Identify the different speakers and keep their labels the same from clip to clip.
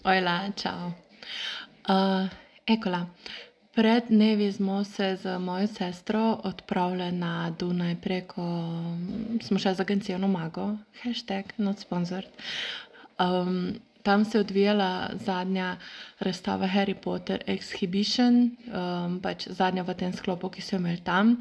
Speaker 1: Ojla, čau. Eccola, pred dnevi smo se z mojo sestro odpravile na Dunaj preko, smo šle z agencijo Nomago, #not sponsored. Tam se je odvijala zadnja razstava Harry Potter Exhibition, pač zadnja v tem sklopu, ki so jo imeli tam,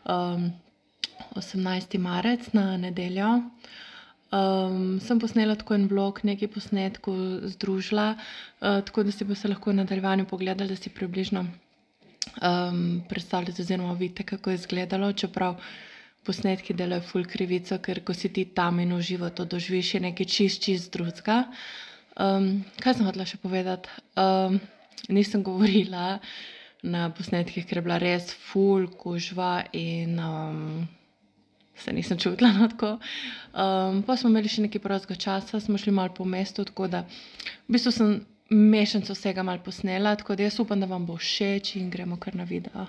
Speaker 1: 18. marec na nedeljo. Sem posnela tako en vlog, nekaj posnetkov združila, tako da si boste lahko v nadaljevanju pogledali, da si približno predstavljate oziroma vidite, kako je izgledalo, čeprav posnetki delajo ful krivico, ker ko si ti tam in v živo to doživiš, je nekaj čist drugega. Kaj sem hotela še povedati? Nisem govorila na posnetkih, ker je bila res ful gužva in se nisem čutila tako. Pa smo imeli še nekaj prostega časa, smo šli malo po mestu, tako da v bistvu sem mešanico vsega malo posnela, tako da jaz upam, da vam bo všeč in gremo kar na video.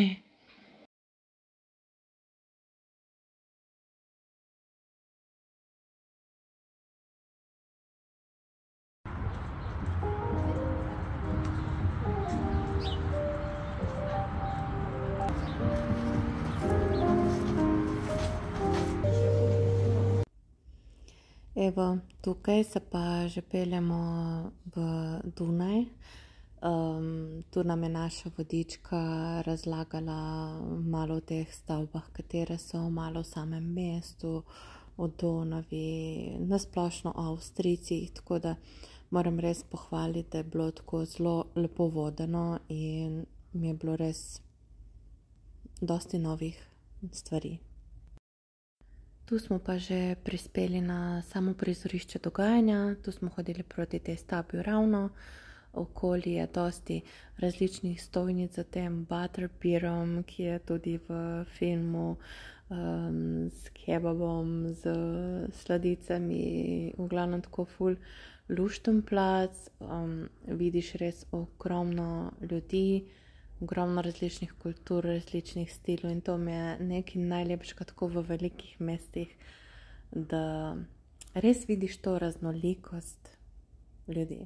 Speaker 1: Evo, tukaj se pa že peljemo v Dunaj. Tu nam je naša vodička razlagala malo o teh stavbah, katere so, malo o samem mestu, o Donavi, na splošno o Avstrijcih, tako da moram res pohvaliti, da je bilo tako zelo lepo vodeno in mi je bilo res dosti novih stvari. Tu smo pa že prispeli na samo prizorišče dogajanja, tu smo hodili proti tej stavbi ravno, okoli je dosti različnih stojnic za tem butterbeerom, ki je tudi v filmu, s kebabom, z sladicami, v glavnem tako ful lušten plac, vidiš res ogromno ljudi, ogromno različnih kultur, različnih stilov in to mi je nekaj najlepšega tako v velikih mestih, da res vidiš to raznolikost ljudi.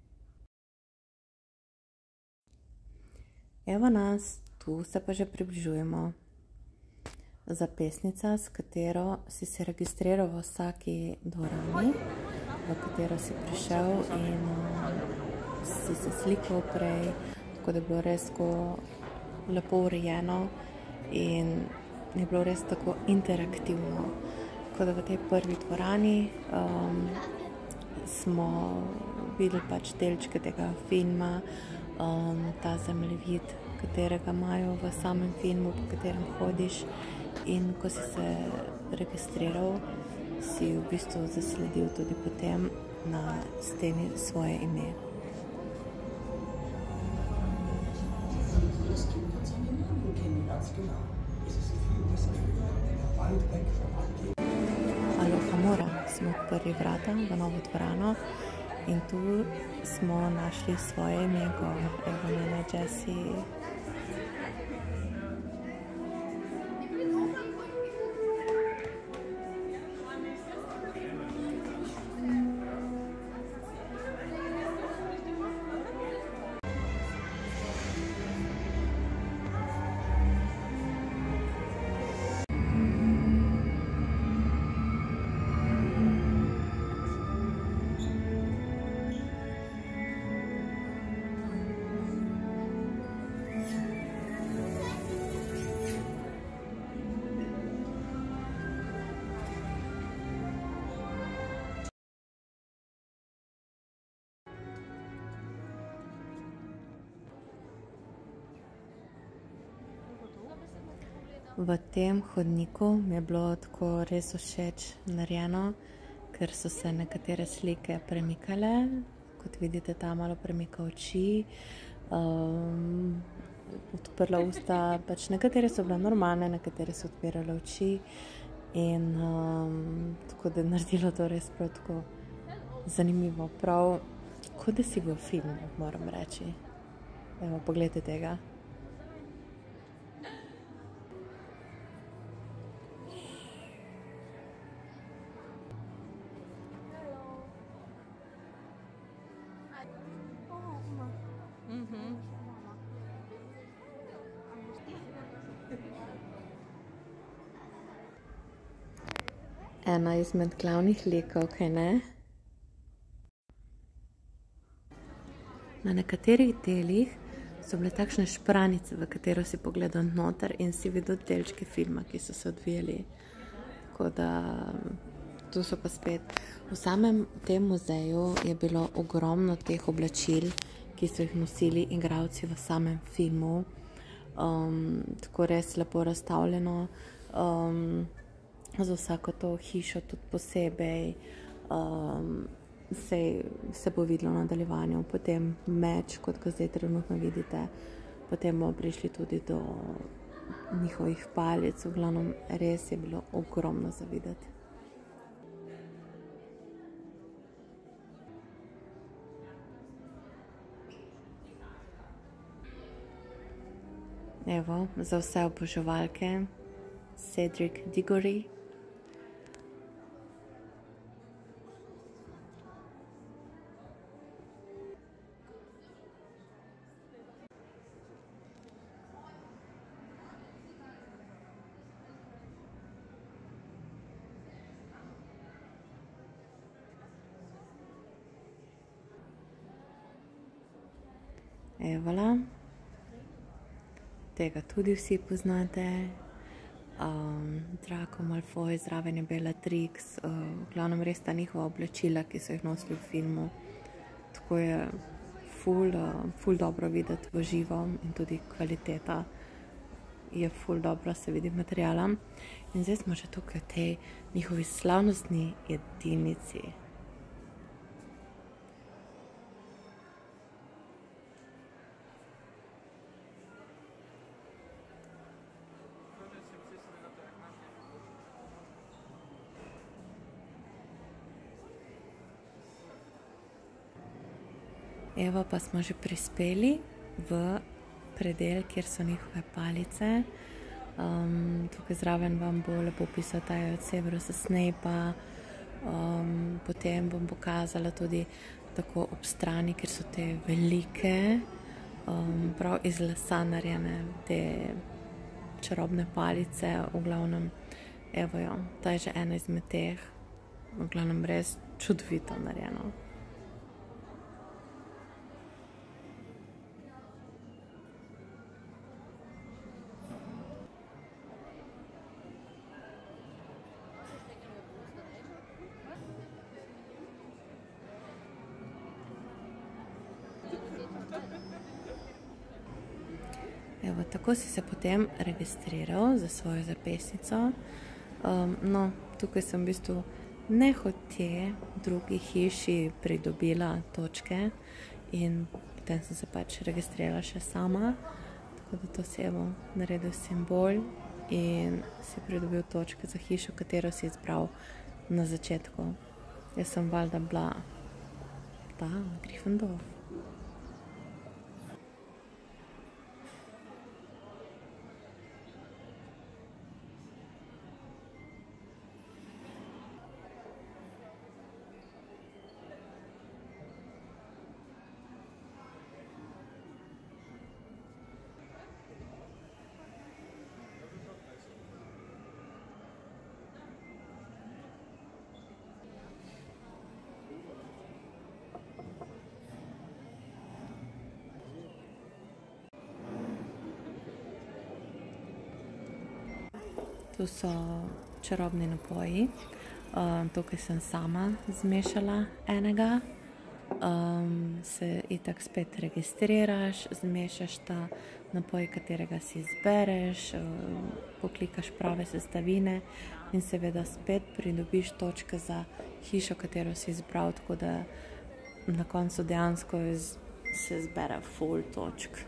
Speaker 1: Evo nas, tu se pa že približujemo. Zapestnica, s katero si se registriral v vsaki dvorani, v katero si prišel in si se slikal prej, tako da je bilo res tako lepo urejeno in je bilo res tako interaktivno. Tako da v tej prvi dvorani smo videli pač delčke tega filma, ta zemljevid, katerega imajo v samem filmu, po katerem hodiš, in ko si se registriral, si v bistvu zasledil tudi potem na steni svoje ime. Aloha Mora smo odprli vrata v novo dvorano in tu smo našli svoje ime, evo mene Jessie. V tem hodniku mi je bilo tako res všeč narejeno, ker so se nekatere slike premikale, kot vidite tam malo premika oči, odprla usta, pač nekatere so bile normalne, nekatere so odpirale oči in tako da je naredilo to res prav tako zanimivo, prav kot da si v filmu, moram reči. Evo, pogledajte tega. Ena izmed glavnih likov, kaj ne? Na nekaterih delih so bile takšne špranice, v katero si pogledal noter in si videl delčke filma, ki so se odvijali. Tako da, tu so pa spet. V samem tem muzeju je bilo ogromno teh oblačil, ki so jih nosili igralci v samem filmu. Tako res lepo razstavljeno. Za vsako to hišo tudi posebej. Se bo videlo v nadaljevanju, potem meč, kot ga zdaj trenutno vidite, potem bomo prišli tudi do njihovih palic, v glavnem res je bilo ogromno za videti. Evo, za vse oboževalke, Cedric Diggory. Evola, tega tudi vsi poznate. Draco Malfoy, zraven je Bellatrix, v glavnem res ta njihova oblačila, ki so jih nosili v filmu. Tako je ful dobro videti v živo in tudi kvaliteta je ful dobro, se vidi materijala. In zdaj smo že tukaj v tej njihovi slavnostni jedilnici. Evo, pa smo že prispeli v predel, kjer so njihove palice. Tukaj zraven vam bo lepo pisal taj od Severusa Snape'a. Potem bom pokazala tudi tako ob strani, kjer so te velike, prav iz lesa narejene te čarobne palice. V glavnem, evo jo, ta je že ena izmed teh. V glavnem res čudovito narejeno. Evo, tako si se potem registriral za svojo zapestnico. No, tukaj sem v bistvu nehote v drugi hiši pridobila točke in potem sem se pač registrirala še sama. Tako da to si evo naredil simbol in si pridobil točke za hišo, katero si izbral na začetku. Jaz sem valjda bila ta Gryffindor. Tu so čarobni napoji. Tukaj sem sama zmešala enega. Se itak spet registriraš, zmešaš ta napoj, katerega si izbereš, poklikaš prave sestavine in seveda spet pridobiš točke za hišo, katero si izbral, tako da na koncu dejansko se zbere ful točk.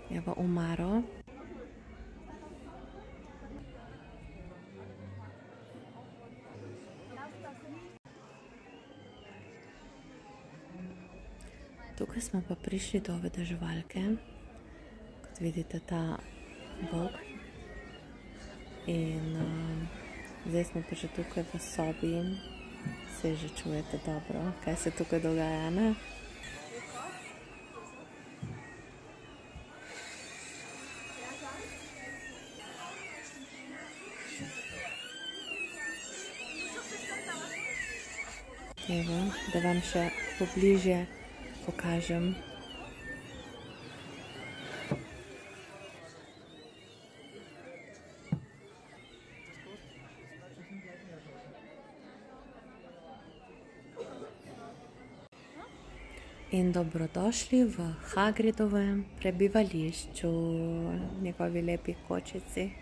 Speaker 1: je v omaro. Tukaj smo pa prišli do vedeževalke, kot vidite ta bok. In zdaj smo pa že tukaj v sobi, se že čujete dobro, kaj se tukaj dogaja, ne? Evo, da vam še pobližje pokažem. In dobrodošli v Hagridovem prebivališču, njegovi lepi kočici.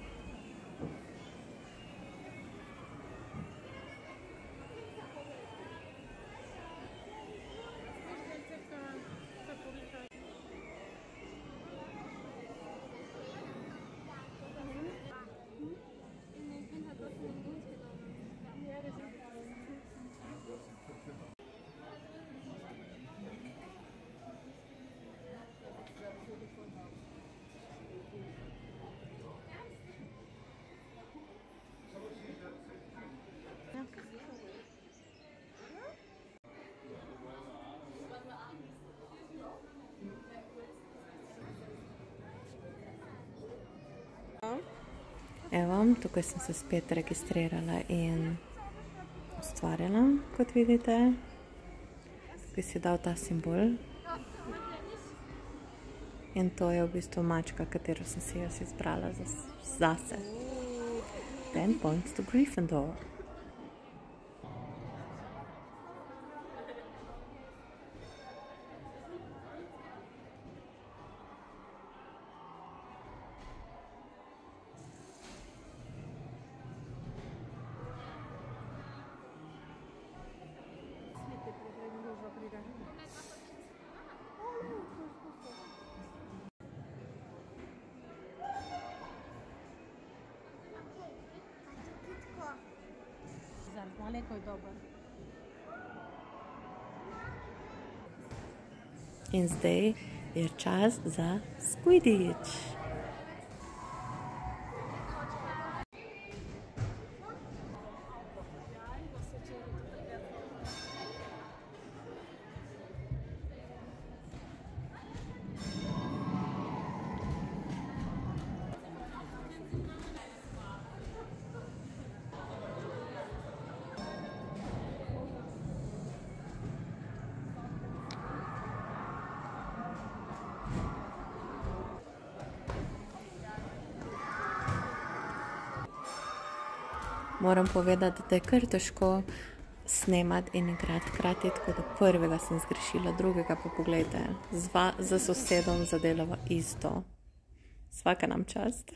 Speaker 1: Evo, tukaj sem se spet registrirala in ustvarjala, kot vidite. Bi si dal ta simbol. In to je v bistvu mačka, katero sem si jaz izbrala zase. 10 points to Gryffindor. In zdaj je čas za Quidditch. Moram povedati, da je kar težko snemati in igrati hkrati, tako da prvega sem zgrešila, drugega pa poglejte, za sosedom zadelava isto. Svaka nam čast.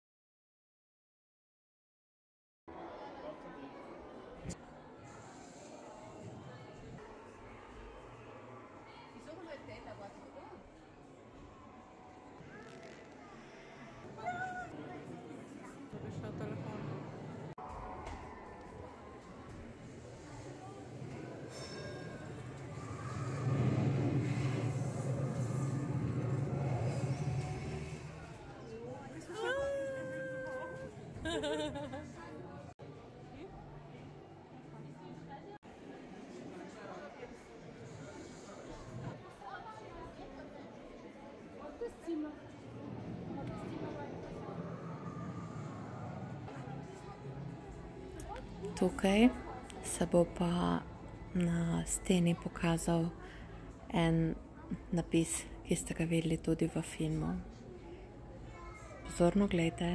Speaker 1: Tukaj se bo pa na steni pokazal en napis, ki ste ga videli tudi v filmu. Pozorno gledajte.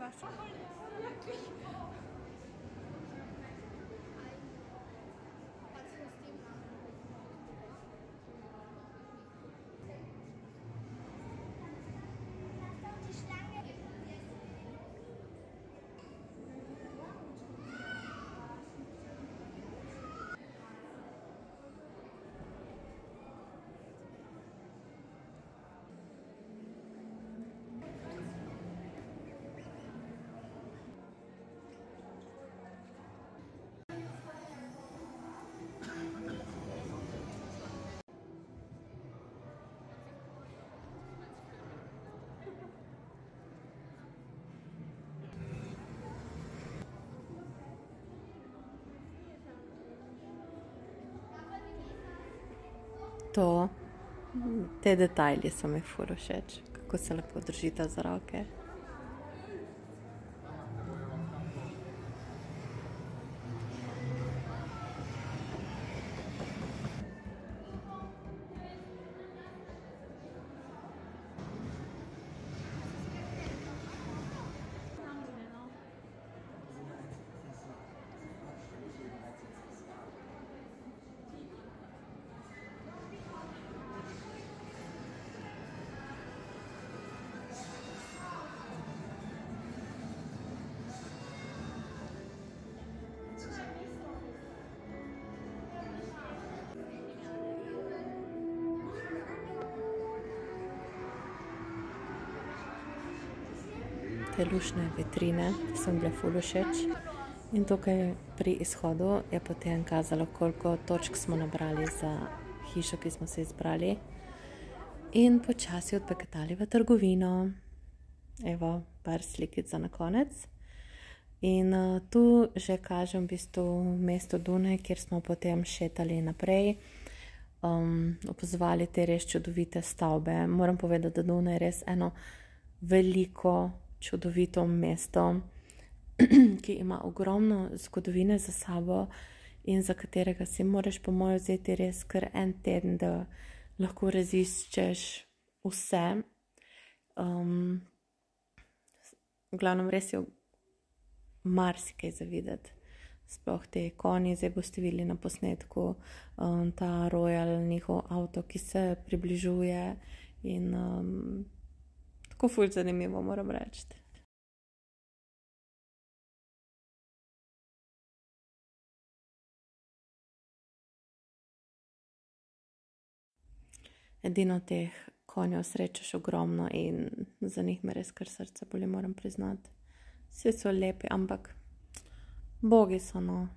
Speaker 1: Te detajli so mi ful všeč, kako se lepo držita za roke. Te luštne vitrine so mi bile ful všeč. In tukaj pri izhodu je potem kazalo, koliko točk smo nabrali za hišo, ki smo se izbrali. In počasi odpeketali v trgovino. Evo, par slikic za na konec. In tu že kažem v bistvu mesto Dunaj, kjer smo potem šetali naprej. Opazovali te res čudovite stavbe. Moram povedati, da Dunaj je res eno veliko, čudovito mesto, ki ima ogromno zgodovine za sabo in za katerega si moraš po mojem vzeti res kar en teden, da lahko raziščeš vse. V glavnem res je marsikaj za videti. Sploh te konji, zdaj boste videli na posnetku, ta Royal, njihov avto, ki se približuje in tako ful zanimivo, moram reči. Edino teh konjev srečaš ogromno in za njih me res kar srce boli, moram priznati. Vsi so lepi, ampak bogi so, no.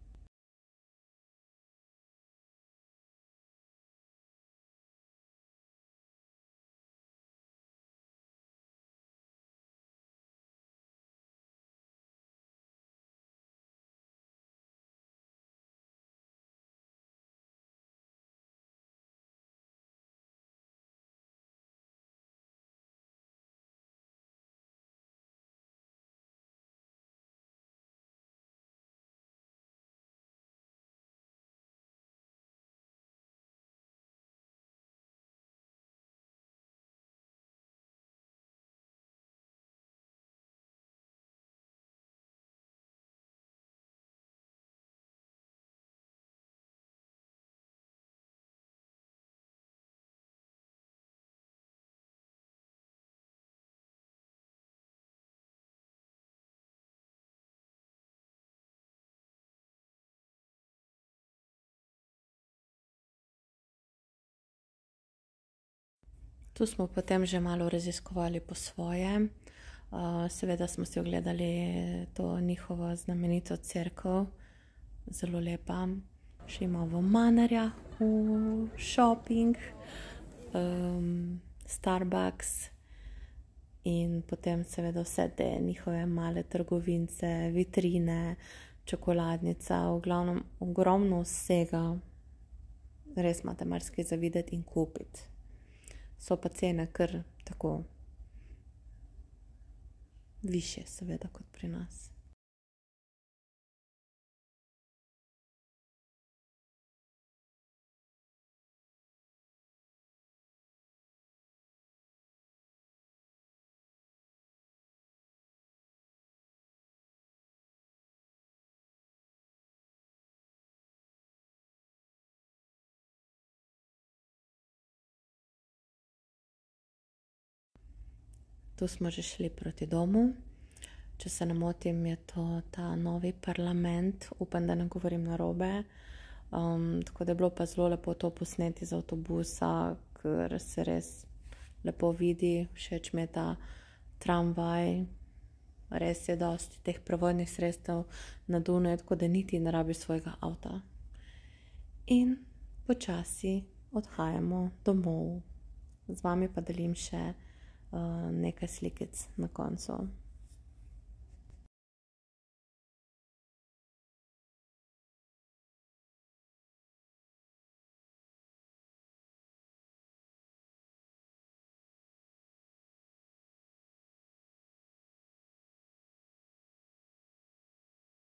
Speaker 1: Tu smo potem že malo raziskovali po svoje. Seveda smo si ogledali to njihovo znamenito cerkev, zelo lepa. Še imamo v Manarjahu shopping, Starbucks in potem seveda vse te njihove male trgovince, vitrine, čokoladnica, v glavnem ogromno vsega. Res imate marsikaj za videti in kupiti. So pa cene kar tako višje, seveda, kot pri nas. tu smo že šli proti domu. Če se ne motim, je to ta novi parlament, upam, da ne govorim narobe. Tako da je bilo pa zelo lepo to posneti iz avtobusa, ker se res lepo vidi, všeč mi je ta tramvaj, res je dosti teh prevoznih sredstev na Dunaju, tako da niti ne rabiš svojega avta. In počasi odhajamo domov. Z vami pa delim še nekaj slikic na koncu.